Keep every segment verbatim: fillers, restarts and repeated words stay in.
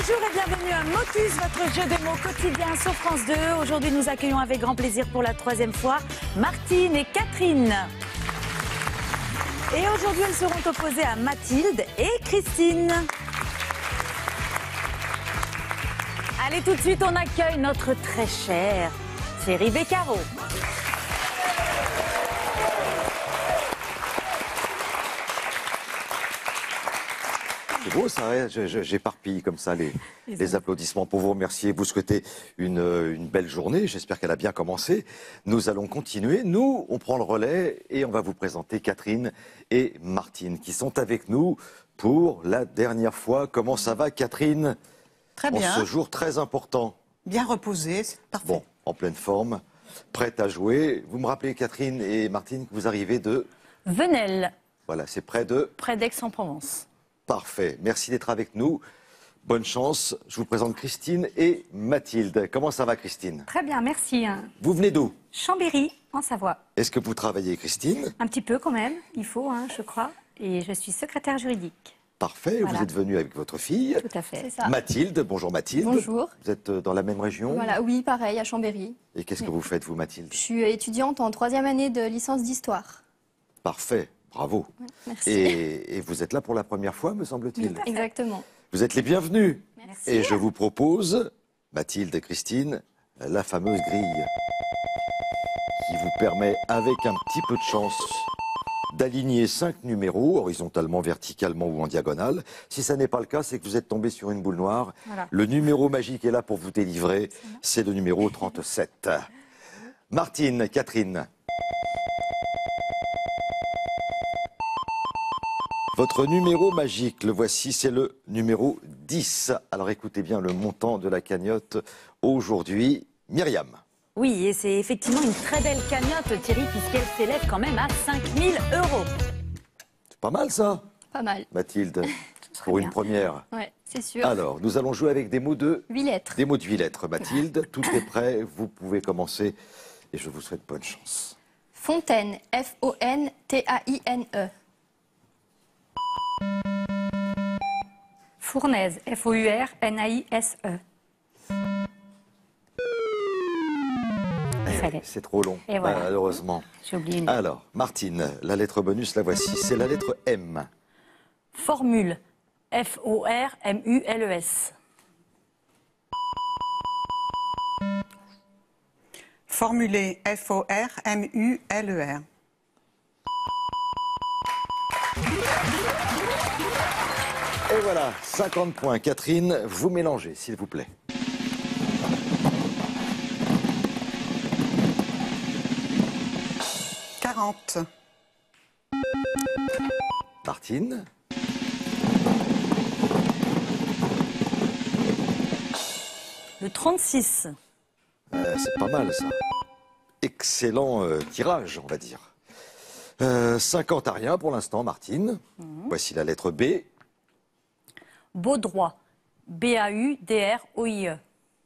Bonjour et bienvenue à Motus, votre jeu de mots quotidien sur France deux. Aujourd'hui, nous accueillons avec grand plaisir pour la troisième fois Martine et Catherine. Et aujourd'hui, elles seront opposées à Mathilde et Christine. Allez, tout de suite, on accueille notre très chère Thierry Beccaro. C'est beau ça, j'éparpille comme ça les, les applaudissements pour vous remercier, vous souhaiter une, une belle journée, j'espère qu'elle a bien commencé. Nous allons continuer, nous on prend le relais et on va vous présenter Catherine et Martine qui sont avec nous pour la dernière fois. Comment ça va Catherine? Très bien. En ce jour très important. Bien reposé, c'est parfait. Bon, en pleine forme, prête à jouer. Vous me rappelez Catherine et Martine que vous arrivez de... Venelle. Voilà, c'est près de... Près d'Aix-en-Provence. Parfait. Merci d'être avec nous. Bonne chance. Je vous présente Christine et Mathilde. Comment ça va, Christine? Très bien, merci. Vous venez d'où? Chambéry, en Savoie. Est-ce que vous travaillez, Christine? Un petit peu quand même, il faut, hein, je crois. Et je suis secrétaire juridique. Parfait. Voilà. Vous êtes venue avec votre fille. Tout à fait. C'est ça. Mathilde. Bonjour, Mathilde. Bonjour. Vous êtes dans la même région? Voilà, oui, pareil, à Chambéry. Et qu'est-ce que vous faites, vous, Mathilde? Je suis étudiante en troisième année de licence d'histoire. Parfait. Bravo. Merci. Et, et vous êtes là pour la première fois, me semble-t-il? Exactement. Vous êtes les bienvenus. Merci. Et je vous propose, Mathilde et Christine, la fameuse grille qui vous permet, avec un petit peu de chance, d'aligner cinq numéros, horizontalement, verticalement ou en diagonale. Si ça n'est pas le cas, c'est que vous êtes tombé sur une boule noire. Voilà. Le numéro magique est là pour vous délivrer. C'est le numéro trente-sept. Martine, Catherine. Votre numéro magique, le voici, c'est le numéro dix. Alors écoutez bien le montant de la cagnotte aujourd'hui. Myriam. Oui, et c'est effectivement une très belle cagnotte, Thierry, puisqu'elle s'élève quand même à cinq mille euros. C'est pas mal ça, Pas mal. Mathilde, pour une première. Ouais, c'est sûr. Alors, nous allons jouer avec des mots de... Huit lettres. Des mots de huit lettres, Mathilde. Tout est prêt, vous pouvez commencer et je vous souhaite bonne chance. Fontaine, F O N T A I N E. Fournaise, F O U R N A I S E. Eh oui, c'est trop long, Et voilà. malheureusement. J'ai oublié une. Alors, Martine, la lettre bonus, la voici. C'est la lettre M. Formule. F O R M U L E S. Formuler, F O R M U L E R. Et voilà, cinquante points. Catherine, vous mélangez, s'il vous plaît. quarante. Martine. Le trente-six. Euh, c'est pas mal, ça. Excellent euh, tirage, on va dire. Euh, cinquante à rien pour l'instant, Martine. Voici la lettre B. Baudroy. B A U D R O I E.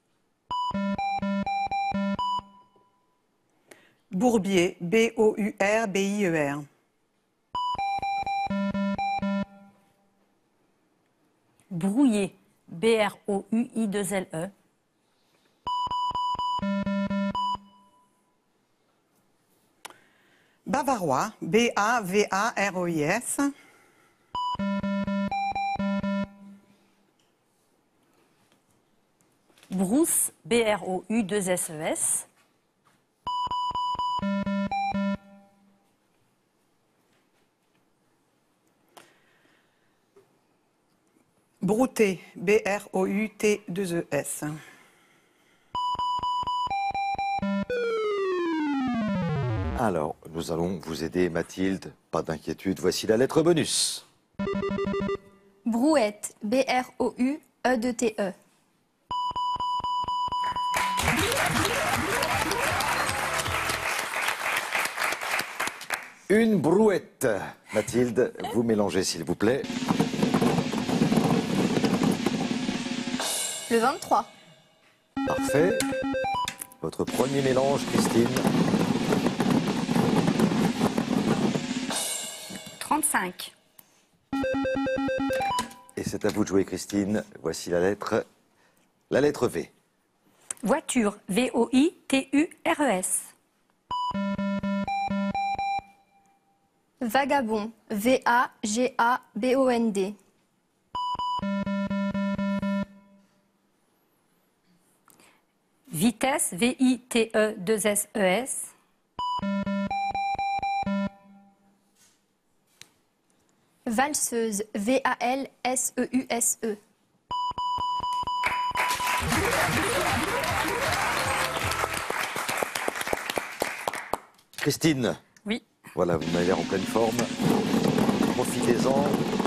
Bourbier, B O U R B I E R. Brouillé. B R O U I deux L E. Bavarois, B A V A R O I S. Brousse. B R O U deux S E S. Brouter, B R O U T deux E S. Alors, nous allons vous aider, Mathilde. Pas d'inquiétude, voici la lettre bonus. Brouette, B R O U E deux T E. Une brouette. Mathilde, vous mélangez, s'il vous plaît. Le vingt-trois. Parfait. Votre premier mélange, Christine. trente-cinq. Et c'est à vous de jouer, Christine. Voici la lettre, la lettre V. Voiture, V O I T U R E S. Vagabond, V A G A B O N D. Vitesse, V I T E deux S E S. Valseuse, V A L S E U S E. Christine. Oui. Voilà, vous m'avez l'air en pleine forme. Profitez-en.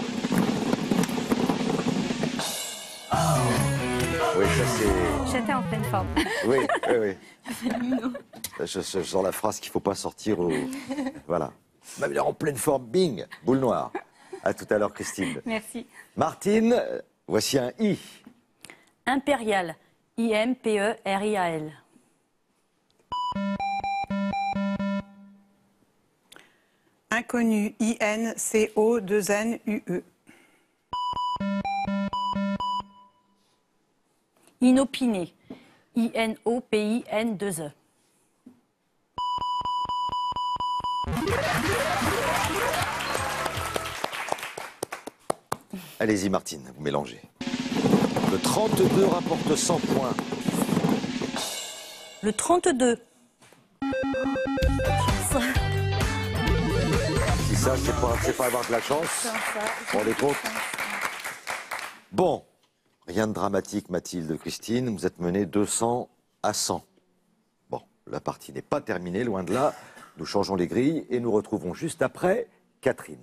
Oui, ça c'est... J'étais en pleine forme. Oui, oui, oui. Je, je sens la phrase qu'il ne faut pas sortir au... Voilà. Vous m'avez l'air en pleine forme. Bing, boule noire. À tout à l'heure, Christine. Merci. Martine, voici un I. Impérial, I M P E R I A L. Inconnu, I N C O deux N U E. Inopiné, I N O P I N deux E. Allez-y, Martine, vous mélangez. Le trente-deux rapporte cent points. Le trente-deux. Si ça, c'est pas, c'est pas avoir de la chance. On les compte. Bon, rien de dramatique, Mathilde, Christine. Vous êtes menés deux cents à cent. Bon, la partie n'est pas terminée, loin de là. Nous changeons les grilles et nous retrouvons juste après Catherine.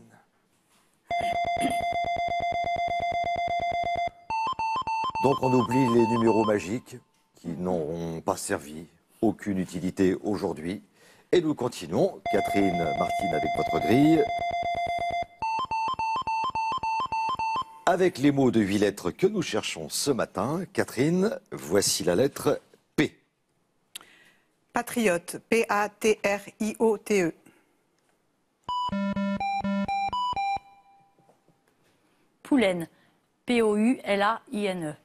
Donc on oublie les numéros magiques qui n'auront pas servi aucune utilité aujourd'hui. Et nous continuons. Catherine, Martine avec votre grille. Avec les mots de huit lettres que nous cherchons ce matin, Catherine, voici la lettre P. Patriote, P A T R I O T E. Poulaine, P O U L A I N E.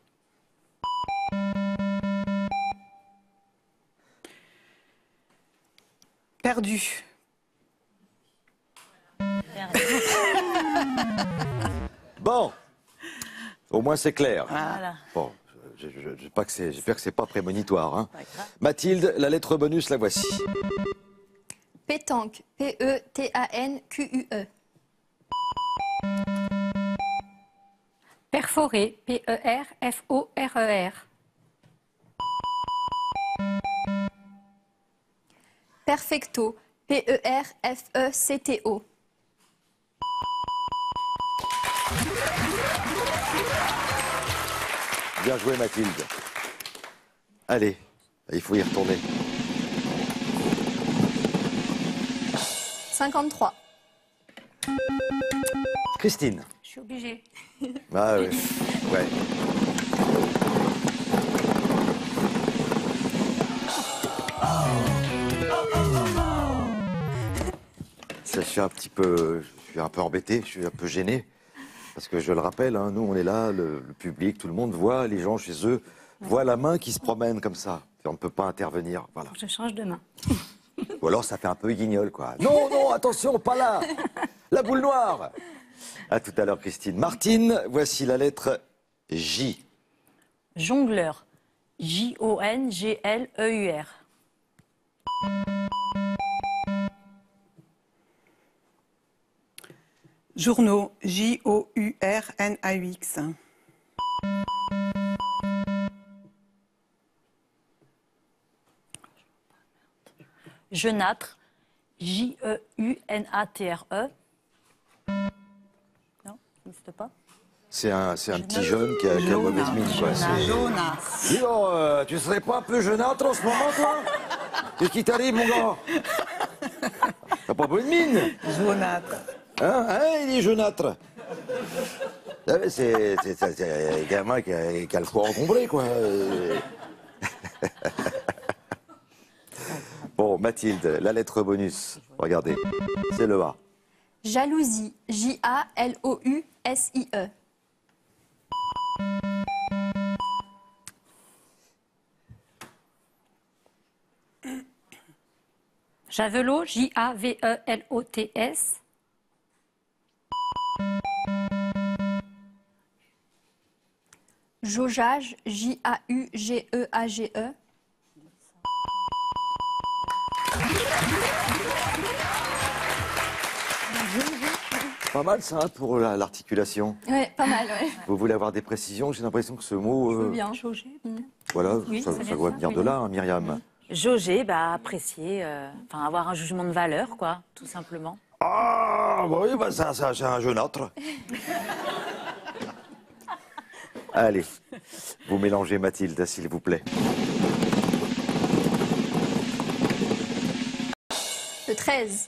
Perdu. Bon, au moins c'est clair. Voilà. Bon, je- je- je- j'espère que c'est, j'espère que c'est pas prémonitoire. Hein. Mathilde, la lettre bonus, la voici. Pétanque, P E T A N Q U E. Perforé, P E R F O R E R. Perfecto, P E R F E C T O. Bien joué, Mathilde. Allez, il faut y retourner. cinquante-trois. Christine. Je suis obligée. Ah oui, ouais. Ça, je suis un petit peu, je suis un peu embêté, je suis un peu gêné. Parce que je le rappelle, hein, nous on est là, le, le public, tout le monde voit, les gens chez eux voient la main qui se promène comme ça. Et on ne peut pas intervenir, voilà. Je change de main. Ou alors ça fait un peu guignol, quoi. Non, non, attention, pas là. La boule noire. À tout à l'heure, Christine. Martine, voici la lettre J. Jongleur, J O N G L E U R. Journaux, J O U R N A U X. Jeunâtre, J E U N A T R E. Non, ça n'existe pas. C'est un, c'est un petit jeune qui a, qui a mauvaise mine, quoi. C'est- Jonas. Dis donc, euh, tu serais pas un peu jeunâtre en ce moment, toi? Qu'est-ce qui t'arrive, mon gars? T'as pas bonne mine? Jaunâtre. Hein, hein, il est jaunâtre. Vous savez, C'est c'est- c'est- c'est un gamin qui a, qui a le foie encombré, quoi. Euh. Bon, Mathilde, la lettre bonus. Regardez, c'est le A. Jalousie, J A L O U S I E. Javelot, J A V E L O T S. Jaugeage, J A U G E A G E. Pas mal ça hein, pour la- l'articulation. Ouais, pas mal, ouais. Vous voulez avoir des précisions? J'ai l'impression que ce mot, euh, Bien. voilà, Oui, ça, c'est ça bien doit ça, venir oui. de là, hein, Myriam. Jauger, bah, apprécier, euh, enfin, avoir un jugement de valeur, quoi, tout simplement. Ah, bah oui, bah ça, ça c'est un jeu neutre. Allez, vous mélangez Mathilde, s'il vous plaît. Le treize.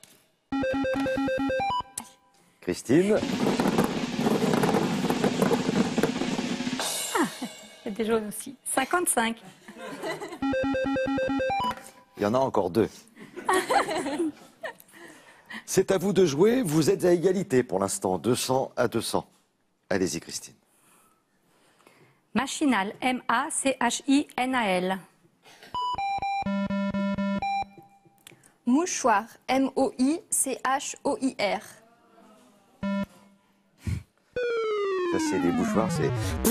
Christine, C'est des jaunes aussi. cinquante-cinq. il y en a encore deux. C'est à vous de jouer, vous êtes à égalité pour l'instant, deux cents à deux cents. Allez-y, Christine. Machinal, M A C H I N A L. Mouchoir, M O I C H O I R. Ça, c'est des mouchoirs, c'est...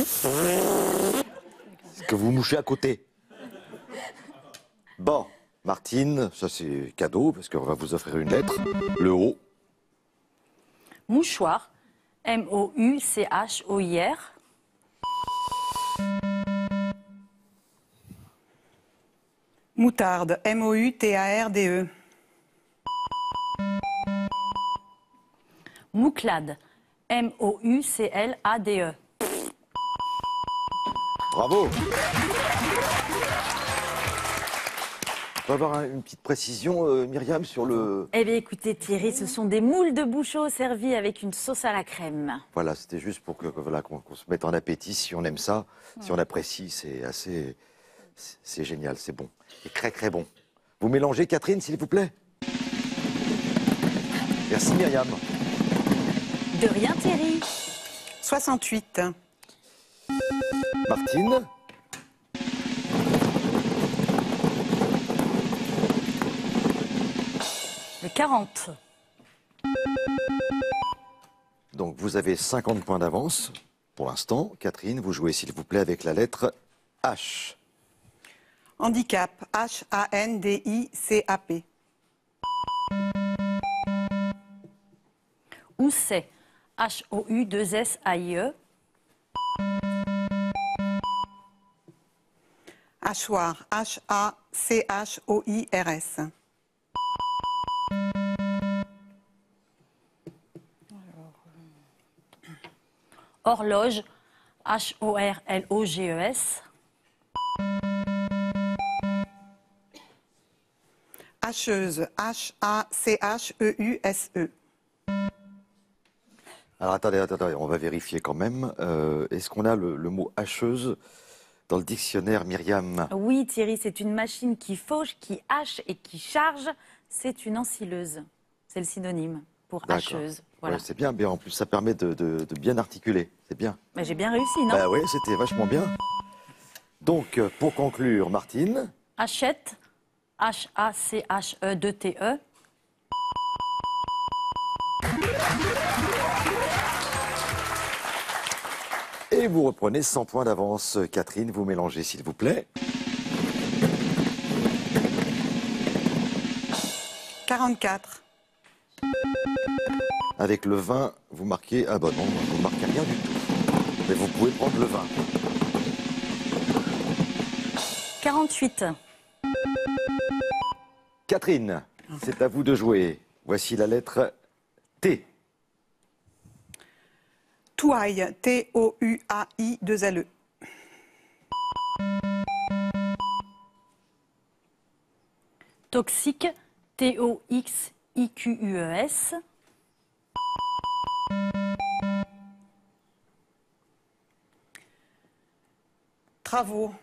C'est que vous mouchez à côté. Bon, Martine, ça c'est cadeau, parce qu'on va vous offrir une lettre. Le haut. Mouchoir, M O U C H O I R. Moutarde, M O U T A R D E. Mouclade, M O U C L A D E. Bravo. On peut avoir un- une petite précision, euh, Myriam, sur le... Eh bien, écoutez, Thierry, ce sont des moules de bouchot servis avec une sauce à la crème. Voilà, c'était juste pour que, que voilà, qu'on qu'on se mette en appétit, si on aime ça, si on apprécie, c'est assez... c'est- C'est génial, c'est bon. Et très très bon. Vous mélangez, Catherine, s'il vous plaît. Merci, Myriam. De rien, Thierry. soixante-huit. Martine. Le quarante. Donc vous avez cinquante points d'avance pour l'instant. Catherine, vous jouez s'il vous plaît avec la lettre H. Handicap, H A N D I C A P. Housset, H O U deux S A I E. Hachoir, H A C H O I R S. Horloge, H O R L O G E S. Hacheuse, H A C H E U S E. Alors attendez, attendez, on va vérifier quand même. Euh, Est-ce qu'on a le, le mot hacheuse dans le dictionnaire, Myriam? Oui, Thierry, c'est une machine qui fauche, qui hache et qui charge. C'est une ensileuse. C'est le synonyme pour D'accord. hacheuse. Voilà. Ouais, c'est bien, bien. En plus, ça permet de, de- de bien articuler. C'est bien. Mais j'ai bien réussi, non? Bah oui, c'était vachement bien. Donc, euh, pour conclure, Martine, Hachette, H A C H E deux T E. et vous reprenez cent points d'avance. Catherine, vous mélangez, s'il vous plaît. quarante-quatre. Avec le vingt, vous marquez... Ah bah non, vous ne marquez rien du tout. Mais vous pouvez prendre le vingt. quarante-huit. Catherine, c'est à vous de jouer. Voici la lettre T. Touaille, T O U A I deux L E. Toxique, T O X I Q U E S. Travaux.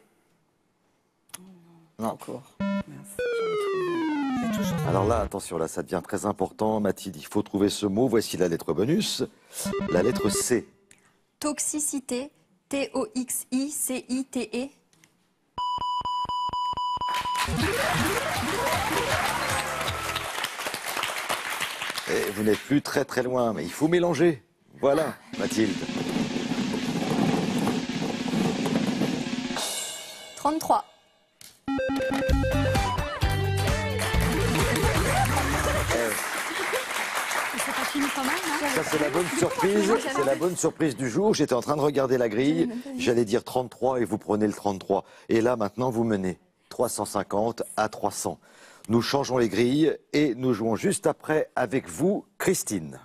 Non. Encore. Merci. C'est toujours... Alors là, attention, là, ça devient très important. Mathilde, il faut trouver ce mot. Voici la lettre bonus. La lettre C. Toxicité, T O X I C I T E. Et vous n'êtes plus très très loin, mais il faut mélanger. Voilà, Mathilde. trente-trois. Ça, c'est la bonne surprise. C'est la bonne surprise du jour. J'étais en train de regarder la grille. J'allais dire trente-trois et vous prenez le trente-trois. Et là, maintenant, vous menez trois cent cinquante à trois cents. Nous changeons les grilles et nous jouons juste après avec vous, Christine.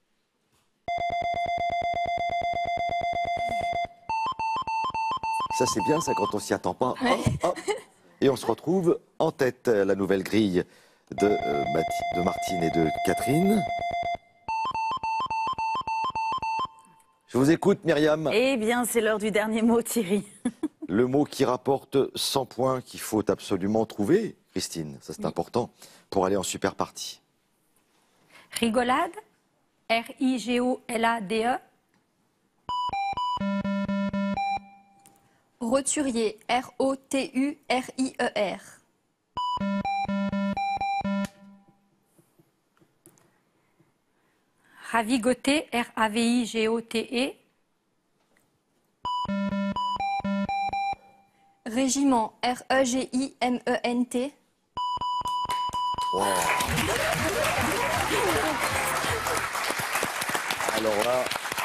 Ça, c'est bien, ça, quand on s'y attend pas. Hop, hop. Et on se retrouve en tête, la nouvelle grille de, euh, Mathi- de Martine et de Catherine. Je vous écoute, Myriam. Eh bien, c'est l'heure du dernier mot, Thierry. Le mot qui rapporte cent points qu'il faut absolument trouver, Christine, ça c'est Oui. important, pour aller en super partie. Rigolade. R I G O L A D E. Roturier. R O T U R I E R. Ravigoté. R A V I G O T E. Régiment. R E G I M E N T. Wow. Alors là...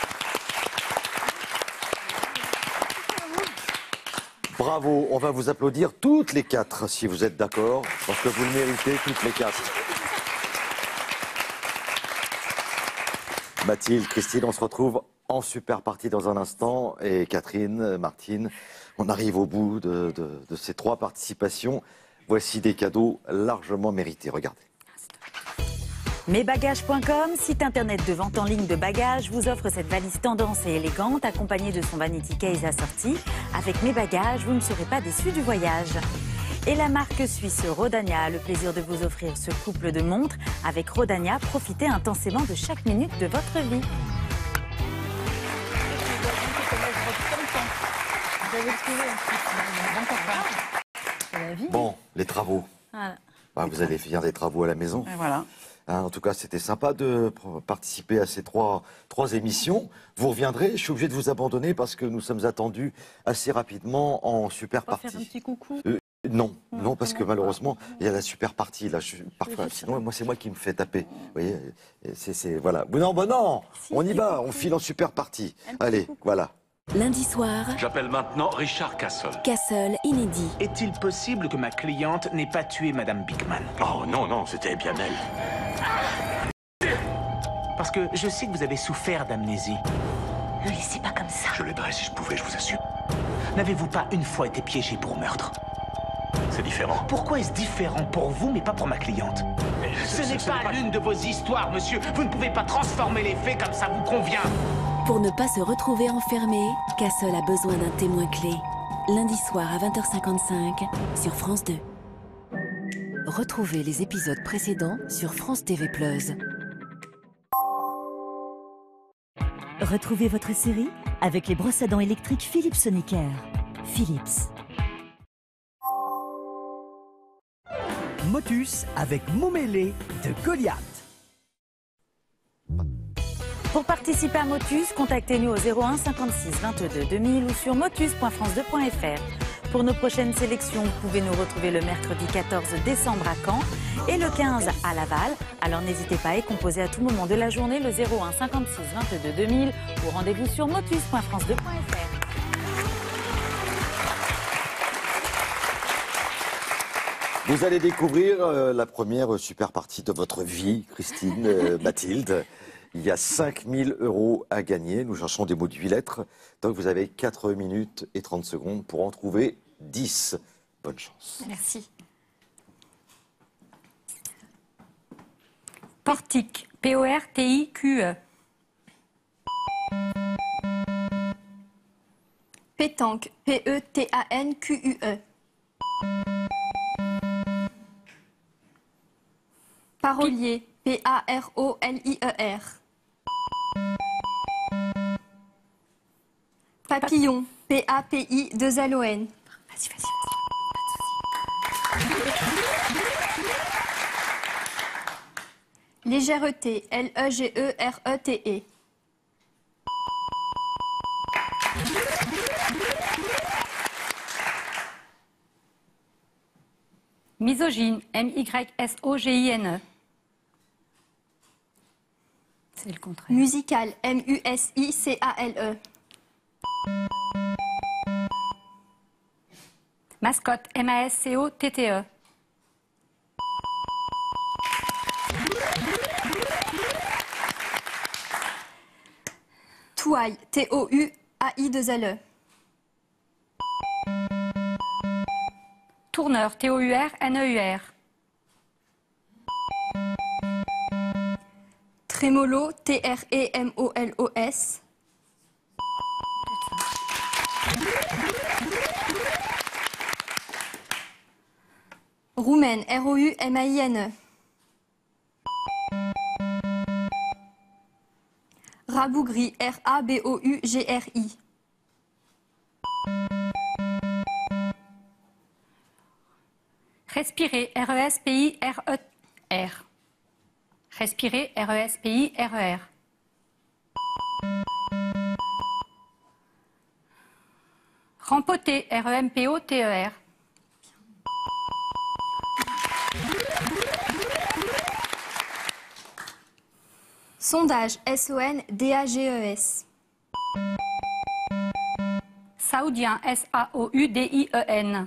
Bravo, on va vous applaudir toutes les quatre, si vous êtes d'accord, parce que vous le méritez toutes les quatre. Mathilde, Christine, on se retrouve en super partie dans un instant. Et Catherine, Martine, on arrive au bout de, de, de ces trois participations. Voici des cadeaux largement mérités. Regardez. Mesbagages point com, site internet de vente en ligne de bagages, vous offre cette valise tendance et élégante accompagnée de son vanity case assorti. Avec Mes Bagages, vous ne serez pas déçus du voyage. Et la marque suisse Rodania a le plaisir de vous offrir ce couple de montres. Avec Rodania, profitez intensément de chaque minute de votre vie. Bon, les travaux. Voilà. Ah, vous allez finir des travaux à la maison. Et voilà. Hein, en tout cas, c'était sympa de pr- participer à ces trois, trois émissions. Vous reviendrez, je suis obligé de vous abandonner parce que nous sommes attendus assez rapidement en super On va faire un partie. petit coucou. Euh, non, non, parce que malheureusement, il y a la super partie là. Je, parfois, sinon, moi, c'est moi qui me fais taper. Vous voyez, c'est, c'est voilà. Non, bon, non, on y va, on file en super partie. Allez, voilà. Lundi soir, J'appelle maintenant Richard Castle. Castle inédit. Est-il possible que ma cliente n'ait pas tué Madame Bickman? Oh non, non, c'était bien elle. Parce que je sais que vous avez souffert d'amnésie. Ne laissez pas comme ça. Je l'aiderais si je pouvais, je vous assure. N'avez-vous pas une fois été piégé pour meurtre? C'est différent. Pourquoi est-ce différent pour vous mais pas pour ma cliente? Mais Ce n'est pas l'une de vos histoires, monsieur. Vous ne pouvez pas transformer les faits comme ça vous convient. Pour ne pas se retrouver enfermé, Castle a besoin d'un témoin clé. Lundi soir à vingt heures cinquante-cinq sur France deux. Retrouvez les épisodes précédents sur France T V plus. Retrouvez votre série avec les brosses à dents électriques Philips Sonicare. Philips. Motus avec Momélé de Goliath. Pour participer à Motus, contactez-nous au zéro un cinquante-six vingt-deux deux mille ou sur motus point france deux point f r. Pour nos prochaines sélections, vous pouvez nous retrouver le mercredi quatorze décembre à Caen et le quinze à Laval. Alors n'hésitez pas et composez à tout moment de la journée le zéro un cinquante-six vingt-deux deux mille ou rendez-vous sur motus point france deux point f r. Vous allez découvrir euh, la première super partie de votre vie, Christine, euh, Mathilde. Il y a cinq mille euros à gagner. Nous cherchons des mots de huit lettres. Donc vous avez quatre minutes et trente secondes pour en trouver dix. Bonne chance. Merci. Portique. P O R T I Q E. Pétanque. P E T A N Q U E. Parolier. P A R O L I E R. Papillon. P A P I deux L O N. Vas-y, vas-y. Légèreté, L E G E R E T E. Misogyne, M Y S O G I N E. C'est le contraire. Musical, M U S I C A L E. Mascotte, M A S C O T T E. Touaille, T O U A I deux L E. Tourneur, T O U R N E U R. Trémolo, T R E M O L O S. Roumaine, R O U M A I N E. Rabougri, R A B O U G R I. Respirer, R E S P I R E R. Respirer, R E S P I R E R. Rempoter, R E M P O T E R. Sondage, S O N D A G E S. Saoudien, S A O U D I E N.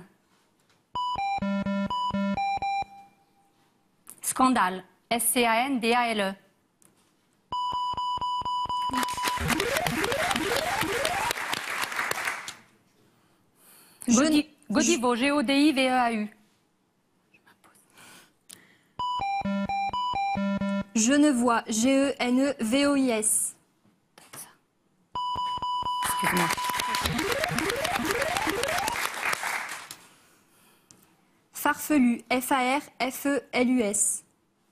Scandale, S C A N D A L E. Godi- Godivo, G O D I V E A U. Genevois, G E N E V O I S. Excuse-moi. Farfelu, F A R F E L U S.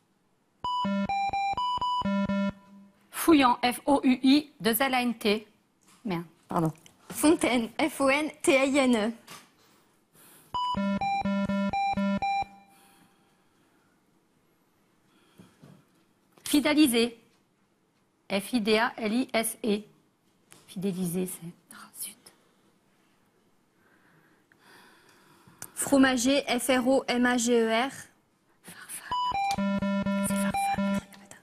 Fouillant, F O U I deux L A N T. Merde, pardon. Fontaine, F O N T I N E. Fidéliser, F I D A L I S E. Fidéliser, c'est... Oh, zut. Fromager, F R O M A G E R. C'est farfale.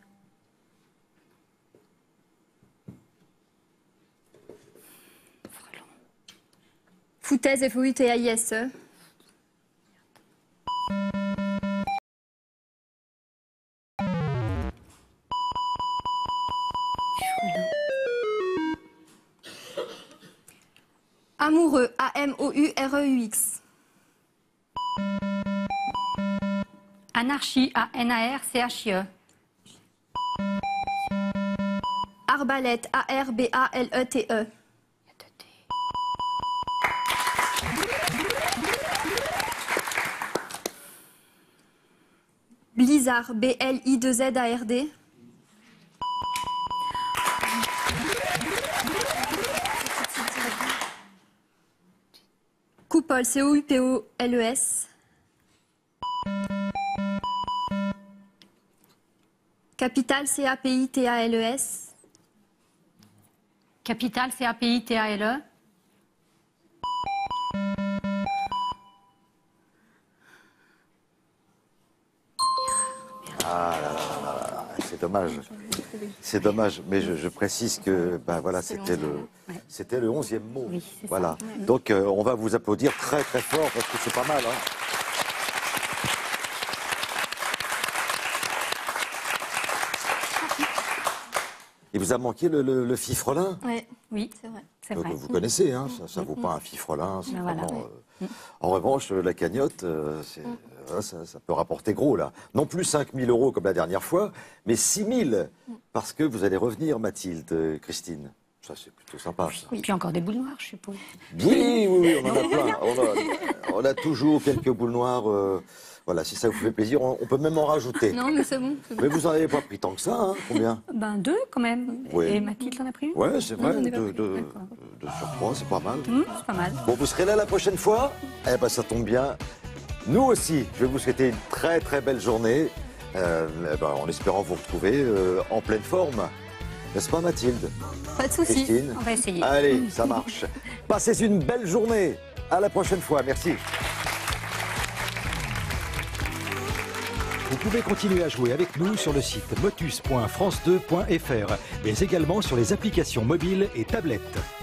Frelon. Foutaise, F O U T I S E. Amoureux, A M O U R E U X. Anarchie, A N A R C H I E. Arbalète, A R B A L E T E. Blizzard, B L I deux Z A R D. Coupole, C O U P O L E S. Capitale, C A P I T A L E S. Capitale, C A P I T A L E. Ah là là là là là, c'est dommage. C'est dommage, mais je, je précise que ben voilà, c'était le, c'était le onzième mot. Oui, c'est voilà. ça. Donc euh, on va vous applaudir très très fort parce que c'est pas mal. Hein. Il vous a manqué le, le, le fifrelin. Ouais. Oui, c'est vrai. C'est Donc, vrai. vous connaissez, hein, ça ne vaut pas un fifrelin. Ben voilà. Vraiment, euh, en revanche, la cagnotte, euh, c'est, euh, ça, ça peut rapporter gros, là. Non plus cinq mille euros comme la dernière fois, mais six mille, parce que vous allez revenir, Mathilde, euh, Christine. Ça, c'est plutôt sympa. Ça. Oui, puis encore des boules noires, je suppose. Oui, oui, oui, on en a plein. On a, on a toujours quelques boules noires. Euh, voilà, si ça vous fait plaisir, on, on peut même en rajouter. Non, mais c'est bon. c'est bon. Mais vous n'en avez pas pris tant que ça, hein, combien? Ben deux quand même. Oui. Et Mathilde en a pris une? Ouais, c'est vrai, j'en ai pas deux, pris. deux, D'accord. deux sur trois, c'est pas mal. Hum, c'est pas mal. Bon, vous serez là la prochaine fois? Eh ben, ça tombe bien. Nous aussi, je vais vous souhaiter une très très belle journée, euh, ben, en espérant vous retrouver euh, en pleine forme. N'est-ce pas Mathilde? Pas de souci. Christine? On va essayer. Allez, ça marche. Passez une belle journée. À la prochaine fois. Merci. Vous pouvez continuer à jouer avec nous sur le site motus point france deux point f r, mais également sur les applications mobiles et tablettes.